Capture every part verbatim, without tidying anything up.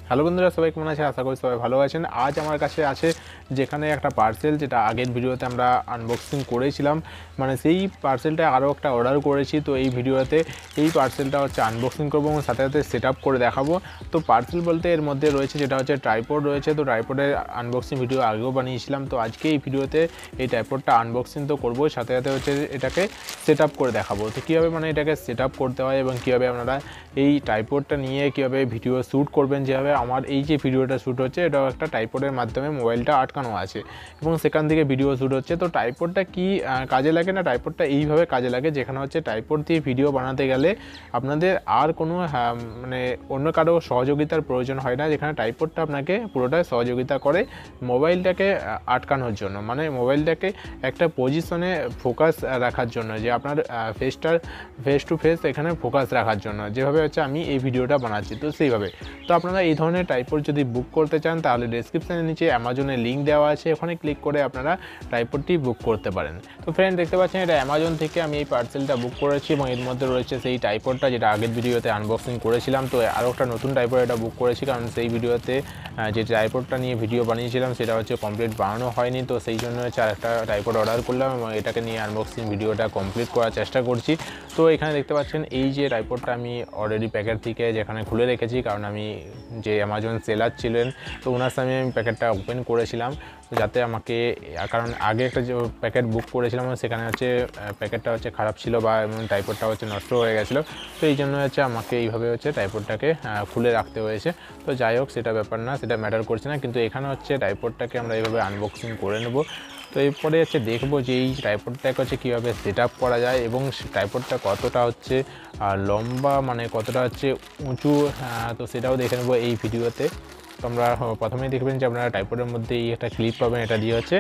Hello বন্ধুরা, সবাই কেমন আছে? আশা করি সবাই ভালো আছেন। আজ আমার কাছে আছে যেখানে একটা পার্সেল, যেটা আগের ভিডিওতে আমরা আনবক্সিং করেছিলাম, মানে সেই পার্সেলটা আরও একটা অর্ডার করেছি। তো এই ভিডিওতে এই পার্সেলটা হচ্ছে আনবক্সিং করবো এবং সাথে সাথে সেট আপ করে দেখাবো। তো পার্সেল বলতে এর মধ্যে রয়েছে যেটা হচ্ছে ট্রাইপড রয়েছে। তো ট্রাইপডের আনবক্সিং ভিডিও আগেও বানিয়েছিলাম, তো আজকে এই ভিডিওতে এই ট্রাইপডটা আনবক্সিং তো করবো, সাথে সাথে হচ্ছে এটাকে সেট আপ করে দেখাবো। তো কীভাবে মানে এটাকে সেট আপ করতে হয় এবং কীভাবে আপনারা এই ট্রাইপডটা নিয়ে কীভাবে ভিডিও শ্যুট করবেন। যেভাবে আমার এই যে ভিডিওটা শ্যুট হচ্ছে, এটাও একটা ট্রাইপডের মাধ্যমে মোবাইলটা আটকানো আছে এবং সেখান থেকে ভিডিও শ্যুট হচ্ছে। তো ট্রাইপডটা কি কাজে লাগে না, ট্রাইপডটা এইভাবে কাজে লাগে, যেখানে হচ্ছে ট্রাইপড দিয়ে ভিডিও বানাতে গেলে আপনাদের আর কোনো মানে অন্য কারো সহযোগিতার প্রয়োজন হয় না, যেখানে ট্রাইপডটা আপনাকে পুরোটাই সহযোগিতা করে মোবাইলটাকে আটকানোর জন্য, মানে মোবাইলটাকে একটা পজিশনে ফোকাস রাখার জন্য, যে আপনার ফেসটার ফেস টু ফেস এখানে ফোকাস রাখার জন্য, যেভাবে হচ্ছে আমি এই ভিডিওটা বানাচ্ছি। তো সেইভাবে তো আপনারা এই ধরনের ট্রাইপড যদি বুক করতে চান, তাহলে ডেসক্রিপশানের নিচে অ্যামাজনের লিঙ্ক দেওয়া আছে, ওখানে ক্লিক করে আপনারা ট্রাইপডটি বুক করতে পারেন। তো ফ্রেন্ড, দেখতে পাচ্ছেন এটা অ্যামাজন থেকে আমি এই পার্সেলটা বুক করেছি এবং এর মধ্যে রয়েছে সেই ট্রাইপডটা যেটা আগের ভিডিওতে আনবক্সিং করেছিলাম। তো আরও একটা নতুন ট্রাইপড এটা বুক করেছি, কারণ সেই ভিডিওতে যে ট্রাইপডটা নিয়ে ভিডিও বানিয়েছিলাম সেটা হচ্ছে কমপ্লিট বানানো হয়নি। তো সেই জন্য হচ্ছে আর একটা ট্রাইপড অর্ডার করলাম এবং এটাকে নিয়ে আনবক্সিং ভিডিওটা কমপ্লিট করার চেষ্টা করছি। তো এখানে দেখতে পাচ্ছেন এই যে ট্রাইপডটা আমি অলরেডি প্যাকেট থেকে যেখানে খুলে রেখেছি, কারণ আমি যে অ্যামাজন সেলার ছিলেন তো ওনার সামনে আমি প্যাকেটটা ওপেন করেছিলাম, যাতে আমাকে, কারণ আগে একটা যে প্যাকেট বুক করেছিলাম সেখানে হচ্ছে প্যাকেটটা হচ্ছে খারাপ ছিল বা ট্রাইপডটা হচ্ছে নষ্ট হয়ে গেছিলো। তো এই জন্য হচ্ছে আমাকে এইভাবে হচ্ছে ট্রাইপডটাকে খুলে রাখতে হয়েছে। তো যাই হোক, সেটা ব্যাপার না, সেটা ম্যাটার করছে না, কিন্তু এখানে হচ্ছে ট্রাইপডটাকে আমরা এইভাবে আনবক্সিং করে নেব। তো এরপরে হচ্ছে দেখবো যে এই ট্রাইপডটাকে হচ্ছে কীভাবে সেট আপ করা যায় এবং ট্রাইপডটা কতটা হচ্ছে লম্বা, মানে কতটা হচ্ছে উঁচু, তো সেটাও দেখে নেবো এই ভিডিওতে। তো আমরা প্রথমেই দেখবেন যে আপনারা ট্রাইপডের মধ্যে এই একটা ক্লিপ পাবেন, এটা দিয়ে হচ্ছে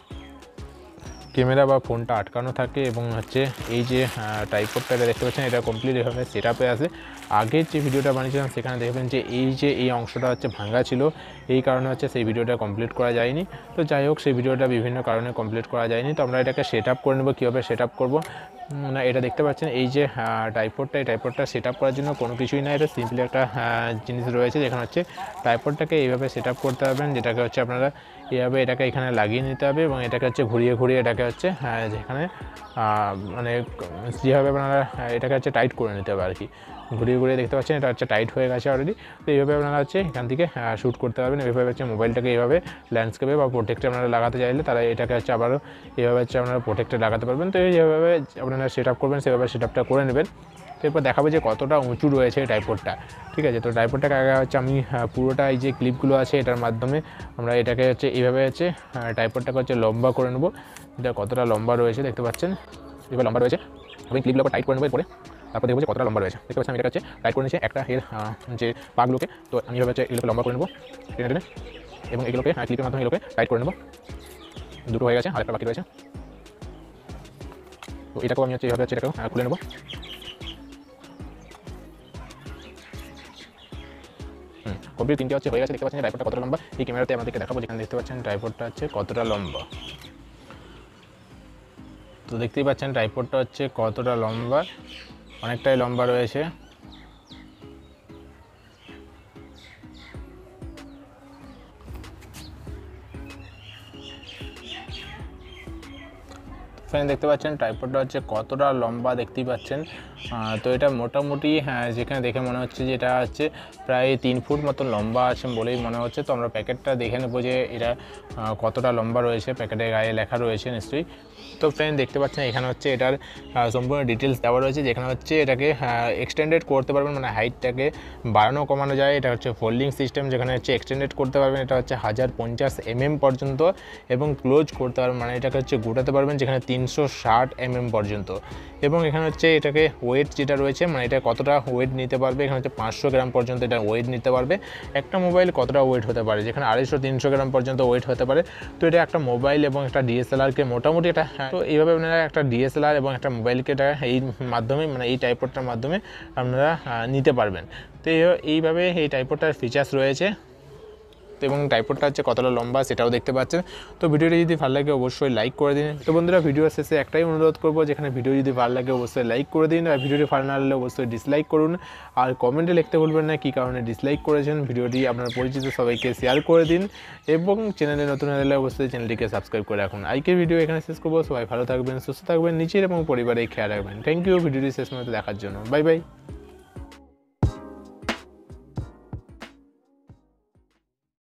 ক্যামেরা বা ফোনটা আটকানো থাকে এবং হচ্ছে এই যে ট্রাইপডটা দেখতে পাচ্ছেন এটা কমপ্লিট এভাবে সেট আপে আসে। আগের যে ভিডিওটা বানিয়েছিলাম সেখানে দেখবেন যে এই যে এই অংশটা হচ্ছে ভাঙা ছিল, এই কারণে হচ্ছে সেই ভিডিওটা কমপ্লিট করা যায়নি। তো যাই হোক, সেই ভিডিওটা বিভিন্ন কারণে কমপ্লিট করা যায়নি। তো আমরা এটাকে সেট আপ করে নেবো। কীভাবে সেট আপ করবো না, এটা দেখতে পাচ্ছেন এই যে ট্রাইপডটা, এই ট্রাইপডটা সেট আপ করার জন্য কোনো কিছুই না, এটা সিম্পলি একটা জিনিস রয়েছে, যেখানে হচ্ছে ট্রাইপডটাকে এইভাবে সেট আপ করতে পারবেন, যেটাকে হচ্ছে আপনারা এইভাবে এটাকে এখানে লাগিয়ে নিতে হবে এবং এটাকে হচ্ছে ঘুরিয়ে ঘুরিয়ে এটাকে হচ্ছে যেখানে মানে যেভাবে আপনারা এটাকে হচ্ছে টাইট করে নিতে হবে আর কি। ঘুরিয়ে ঘুরিয়ে দেখতে পাচ্ছেন এটা হচ্ছে টাইট হয়ে গেছে অলরেডি। তো এইভাবে আপনারা হচ্ছে এখান থেকে শ্যুট করতে পারবেন। এইভাবে হচ্ছে মোবাইলটাকে এইভাবে ল্যান্ডস্কেপে বা প্রোটেক্টে আপনারা লাগাতে চাইলে তারা এটাকে হচ্ছে আবারও এইভাবে হচ্ছে আপনারা প্রোটেক্টে লাগাতে পারবেন। তো এইভাবে আপনারা সেট আপ করবেন, সেভাবে সেট আপটা করে নেবেন। তো এরপর দেখাবো যে কতটা উঁচু রয়েছে এই ট্রাইপডটা, ঠিক আছে। তো ট্রাইপডটাকে আগে হচ্ছে আমি পুরোটা এই যে ক্লিপগুলো আছে এটার মাধ্যমে আমরা এটাকে হচ্ছে এইভাবে হচ্ছে ট্রাইপডটাকে হচ্ছে লম্বা করে নেবো। এটা কতটা লম্বা রয়েছে দেখতে পাচ্ছেন, এবার লম্বা রয়েছে। আমি ক্লিপগুলোকে টাইট করে নেবো এরপরে, তারপর দেখবো যে কতটা লম্বা রয়েছে। দেখতে পাচ্ছেন আমি এটা হচ্ছে টাইট করে নিয়েছি একটা এর যে পাগুলোকে। তো আমি এভাবে হচ্ছে এগুলোকে লম্বা করে নেবো টেনে টেনে এবং এগুলোকে ক্লিপের মাধ্যমে এগুলোকে টাইট করে নেবো। দুটো হয়ে গেছে, আরেকটা বাকি রয়েছে। তো এটাকেও আমি হচ্ছে এইভাবে হচ্ছে এটাকেও খুলে নেবো। হুম কমপ্লিট তিনটে হচ্ছে হয়ে গেছে। দেখতে পাচ্ছেন ট্রাইপডটা কতটা লম্বা, এই ক্যামেরাতে আমাদেরকে দেখাবো, যেখানে দেখতে পাচ্ছেন ট্রাইপডটা হচ্ছে কতটা লম্বা। তো দেখতেই পাচ্ছেন ট্রাইপডটা হচ্ছে কতটা লম্বা, অনেকটাই লম্বা রয়েছে। ফ্রেন্ড, দেখতে পাচ্ছেন ট্রাইপডটা হচ্ছে কতটা লম্বা, দেখতেই পাচ্ছেন। তো এটা মোটামুটি হ্যাঁ যেখানে দেখে মনে হচ্ছে যে এটা হচ্ছে প্রায় তিন ফুট মতো লম্বা আছে বলেই মনে হচ্ছে। তো আমরা প্যাকেটটা দেখে নেবো যে এটা কতটা লম্বা রয়েছে, প্যাকেটের গায়ে লেখা রয়েছে নিশ্চয়ই। তো ফ্রেন্ড, দেখতে পাচ্ছেন এখানে হচ্ছে এটার সম্পূর্ণ ডিটেলস দেওয়া রয়েছে, যেখানে হচ্ছে এটাকে এক্সটেন্ডেড করতে পারবেন, মানে হাইটটাকে বাড়ানো কমানো যায়। এটা হচ্ছে ফোল্ডিং সিস্টেম, যেখানে হচ্ছে এক্সটেন্ডেড করতে পারবেন, এটা হচ্ছে হাজার পঞ্চাশ এমএম পর্যন্ত, এবং ক্লোজ করতে পারবেন মানে এটাকে হচ্ছে গোটাতে পারবেন যেখানে তিনশো ষাট এমএম পর্যন্ত। এবং এখানে হচ্ছে এটাকে ওয়েট যেটা রয়েছে, মানে এটা কতটা ওয়েট নিতে পারবে, এখানে হচ্ছে পাঁচশো গ্রাম পর্যন্ত এটা ওয়েট নিতে পারবে। একটা মোবাইল কতটা ওয়েট হতে পারে, যেখানে আড়াইশো তিনশো গ্রাম পর্যন্ত ওয়েট হতে পারে। তো এটা একটা মোবাইল এবং একটা ডিএসএলআরকে মোটামুটি এটা, তো এইভাবে আপনারা একটা ডিএসএলআর এবং একটা মোবাইলকে এটা এই মাধ্যমে, মানে এই ট্রাইপডটার মাধ্যমে আপনারা নিতে পারবেন। তো এইভাবে এই ট্রাইপডটার ফিচার্স রয়েছে। এবং ট্রাইপডটা হচ্ছে কতটা লম্বা সেটাও দেখতে পাচ্ছেন। তো ভিডিওটি যদি ভালো লাগে অবশ্যই লাইক করে দিন। তো বন্ধুরা ভিডিও শেষে একটাই অনুরোধ করবো, যেখানে ভিডিও যদি ভালো লাগে অবশ্যই লাইক করে দিন, আর ভিডিওটি ভালো না লাগলে অবশ্যই ডিসলাইক করুন। আর কমেন্টে লিখতে ভুলবেন না কী কারণে ডিসলাইক করেছেন। ভিডিওটি আপনার পরিচিত সবাইকে শেয়ার করে দিন এবং চ্যানেলে নতুন হলে অবশ্যই চ্যানেলটিকে সাবস্ক্রাইব করে রাখুন। আজকের ভিডিও এখানে শেষ করবো। সবাই ভালো থাকবেন, সুস্থ থাকবেন, নিজের এবং পরিবারের খেয়াল রাখবেন। থ্যাংক ইউ ভিডিওটি শেষ পর্যন্ত দেখার জন্য। Bye by.